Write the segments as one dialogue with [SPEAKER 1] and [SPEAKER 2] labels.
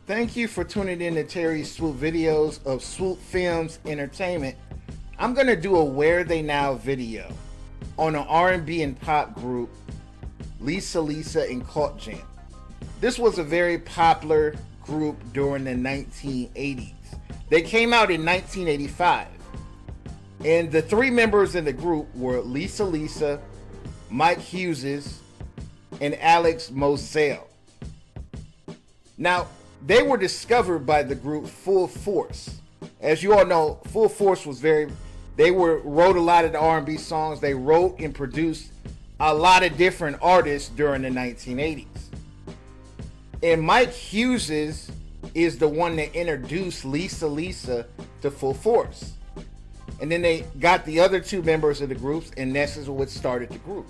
[SPEAKER 1] Thank you for tuning in to Terry Swoop videos of Swoop Films Entertainment. I'm going to do a Where They Now video on an R&B and pop group, Lisa Lisa and Cult Jam. This was a very popular group during the 1980s. They came out in 1985. And the three members in the group were Lisa Lisa, Mike Hughes, and Alex Mozelle. Now, they were discovered by the group Full Force. As you all know, Full Force was wrote a lot of the R&B songs. They wrote and produced a lot of different artists during the 1980s. And Mike Hughes is the one that introduced Lisa Lisa to Full Force. And then they got the other two members of the groups, and this is what started the group.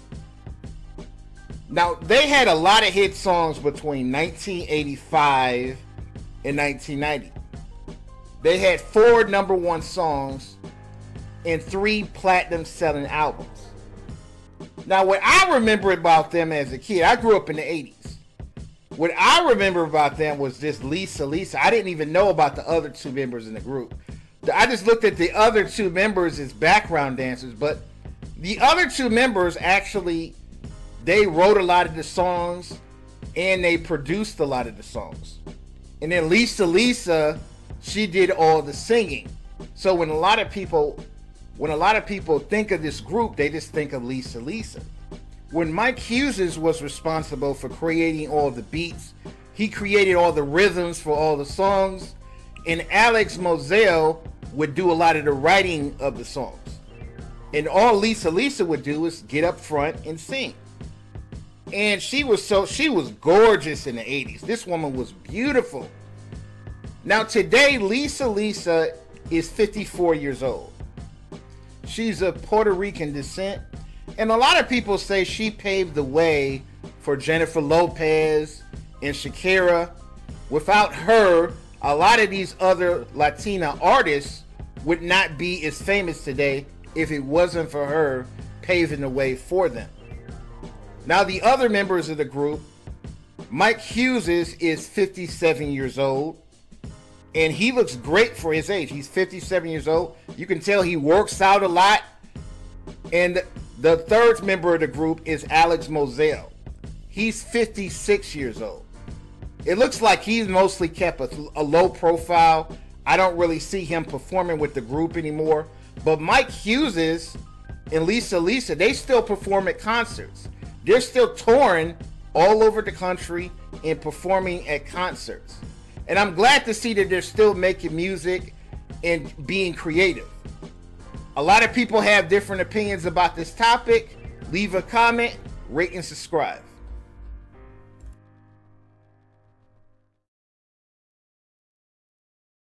[SPEAKER 1] Now, they had a lot of hit songs between 1985 and 1990. They had 4 #1 songs and 3 platinum-selling albums. Now, what I remember about them as a kid, I grew up in the 80s. What I remember about them was just Lisa Lisa. I didn't even know about the other 2 members in the group. I just looked at the other 2 members as background dancers, but the other 2 members actually, they wrote a lot of the songs and they produced a lot of the songs. And then Lisa Lisa, she did all the singing. So when a lot of people think of this group, they just think of Lisa Lisa. When Mike Hughes was responsible for creating all the beats, he created all the rhythms for all the songs, and Alex Mozelle would do a lot of the writing of the songs. And all Lisa Lisa would do is get up front and sing. And she was gorgeous in the 80s. This woman was beautiful. Now today, Lisa Lisa is 54 years old. She's of Puerto Rican descent. And a lot of people say she paved the way for Jennifer Lopez and Shakira. Without her, a lot of these other Latina artists would not be as famous today if it wasn't for her paving the way for them. Now, the other members of the group, Mike Hughes is 57 years old, and he looks great for his age. He's 57 years old. You can tell he works out a lot. And the third member of the group is Alex Mozelle. He's 56 years old. It looks like he's mostly kept a low profile. I don't really see him performing with the group anymore. But Mike Hughes and Lisa Lisa, they still perform at concerts. They're still touring all over the country and performing at concerts. And I'm glad to see that they're still making music and being creative. A lot of people have different opinions about this topic. Leave a comment, rate, and subscribe.